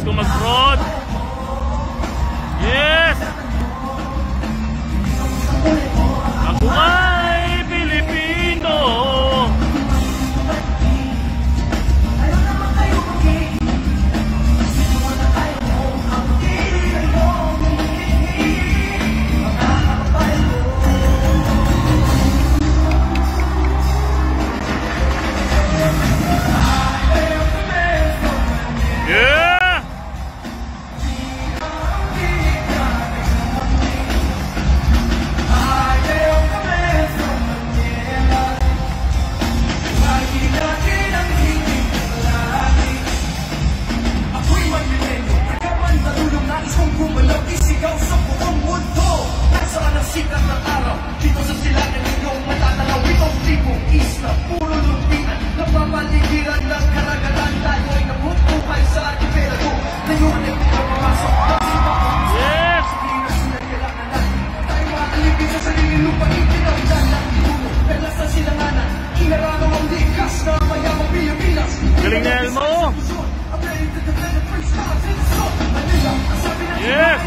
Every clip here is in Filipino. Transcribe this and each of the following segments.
kung mag-fraud. Yes! Ako ay Pilipino. Galing na Elmo! Yes!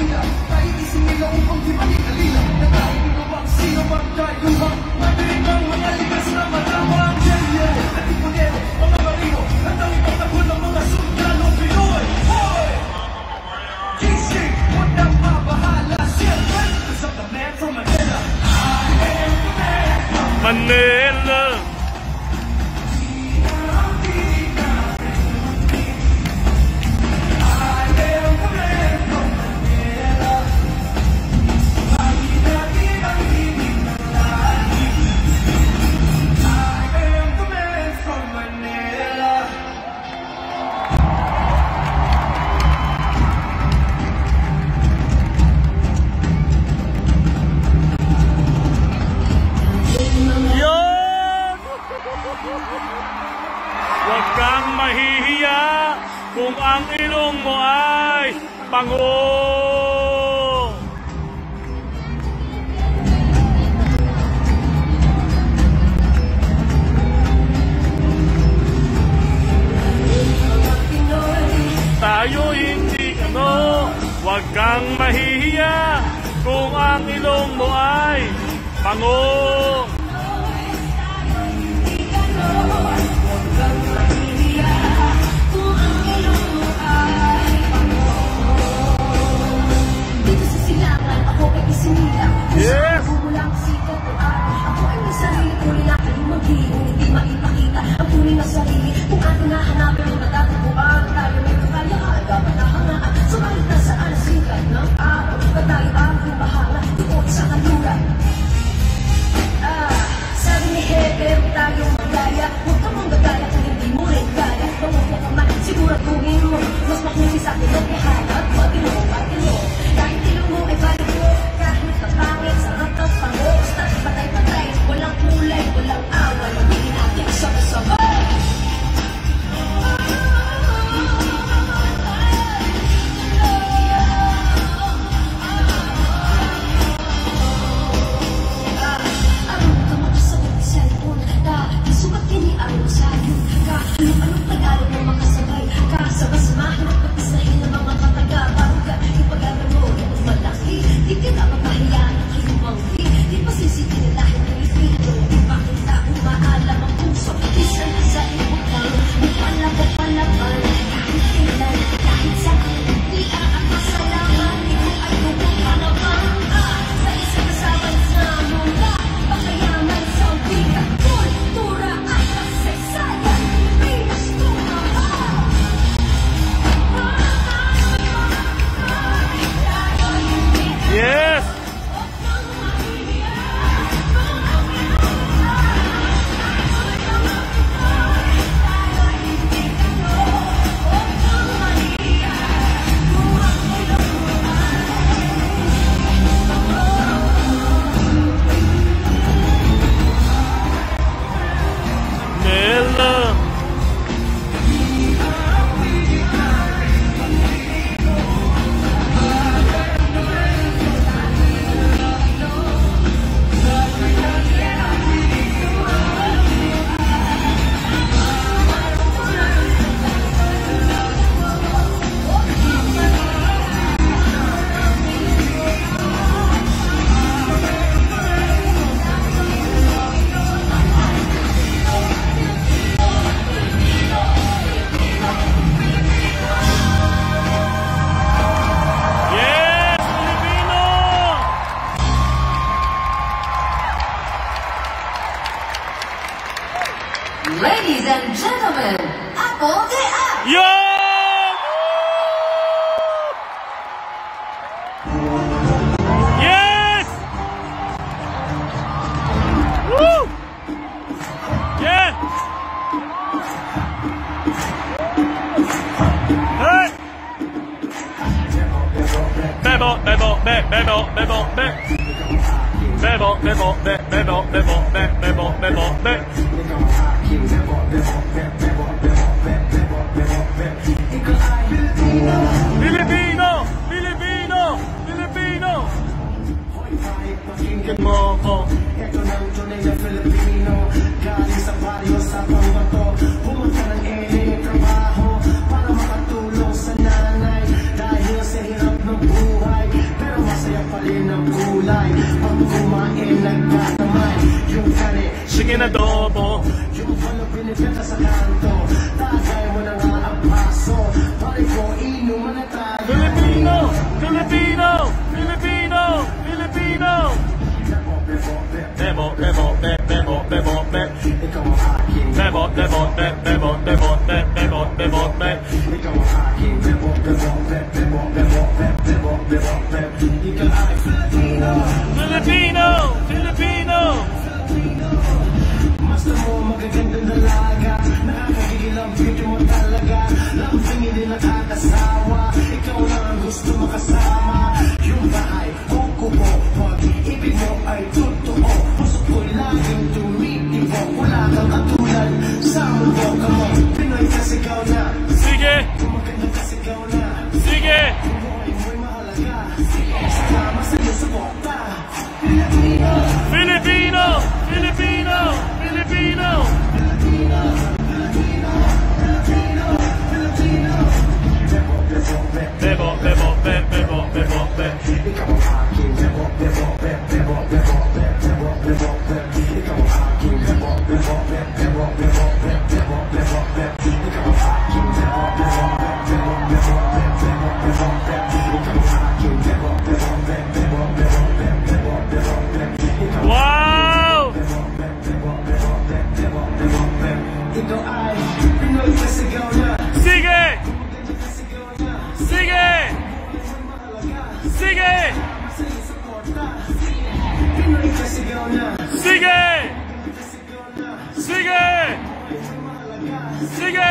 Manila! Huwag kang mahihiya kung ang ilong mo ay pango. Tayo hindi ano. Huwag kang mahihiya kung ang ilong mo ay pango. Yes! Ako ay may sarili ko nilakaling maghihing hindi maipakita ang tunay na sarili. Kung ating nahanapin ang matatagpuan, tayo may kakayaan, dapat nahangaan. Subalit na saan ang sikat ng araw, na tayo ang bahala doon sa kanluran. Sabi ni Hepe, huwag tayong magaya. Huwag ka mong gagaya kung hindi mo rin kaya. Tungkol ka man, siguraduhin mo mas makusi sa atin ang kihana at matino. Kahit ilong mo ay balik mo, kahit kapangit sa ratang pangos, patay-patay, walang kulay, walang away, magiging ating sabay-sabay. Arong ka makasabot ni cellphone, isukat kini araw sa iyo, anong Tagalog mo makasabay, kasabas mahirap kapisahin ng mga kapatid. Bebot, bebot, bebot, bebot, bebot, bebot, bebot, bebot, bebot, bebot, bebot. Filipino! Filipino! Filipino! Pakinggan mo ko. Ito ng tunay na Filipino. Galing sa baryo sa pangbato. Pumunta ng ng trabaho para makatulong sa nanay. Dahil sa hirap ng buhay, pero masaya pa rin ang kulay. Pag kumain, nagkatamay. Yung kare, sige na adobo. Yung pano pinipita sa kanto. Tagay mo na nga ang paso. Pare ko, inuman na tayo. Filipino! Filipino! Filipino! Filipino! Bebot, bebot, bebot, bebot, bebot. Ikaw ang aking bebot, bebot, bebot, bebot, bebot, bebot, bebot. Ikaw ang aking bebot, bebot, bebot, bebot, bebot, bebot, bebot. Ikaw ay Filipino! Filipino! Filipino! Basta mo magagandang dalaga. Nakakagigil ang beauty mo talaga. Lamping hindi nakakasawa. Ikaw lang ang gusto makasama. Yung bahay, kuko mo. Pag-ibig mo ay totoo. Puso ko'y laging tumitibo. Wala kang katulad sa mundo ka mo. Pinoy kasi ikaw na. Sige! Kumaganda kasi ikaw na. Sige! Buhay mo'y mahalaga. Sama sa iyong suporta. Filipino! Filipino! Filipino! Filipino! Filipino! Filipino! Filipino! Filipino! Bebo, bebo, bebo, bebo, bebo. Ikaw ang aking bebo, bebo, bebo, bebo, bebo, bebo, bebo. Ikaw ang aking bebo, bebo, bebo, bebo, bebo, bebo, bebo. Ikaw ang aking bebo, bebo, bebo, bebo, bebo, bebo, bebo. Ikaw ang aking bebo, bebo, bebo, bebo, bebo, bebo, bebo. Wow! Ikaw ay Pinoy kasi ikaw na. Sige! Sige! Sige! Sige! Sige! Sige!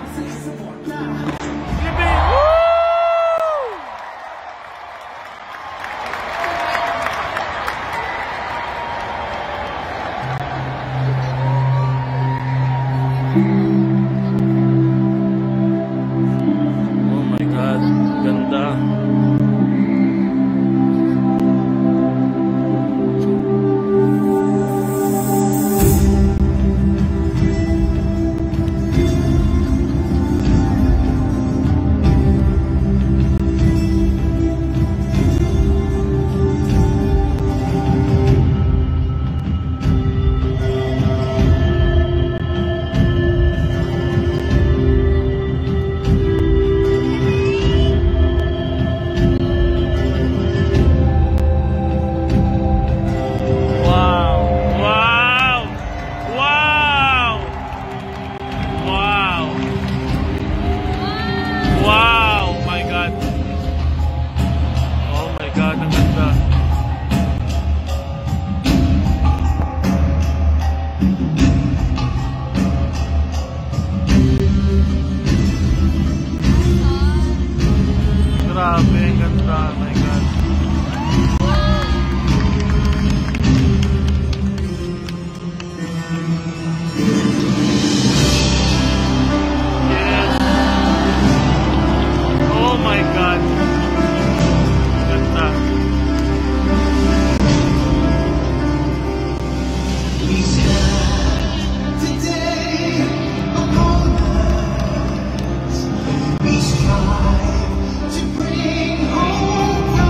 Oh my God, ganda. Grabe, ganda, oh my God. Yes. Oh my God. Ganda. We strive to bring home.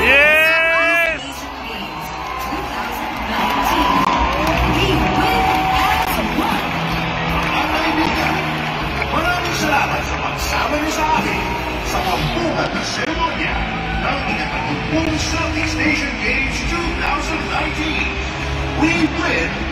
Yes! Asian Games 2019. We win as one. Mga kaibigan, maraming salamat sa pagsama niyo sa amin sa pambuhat na seremonya ng ikatatlong Southeast Asian Games 2019. We win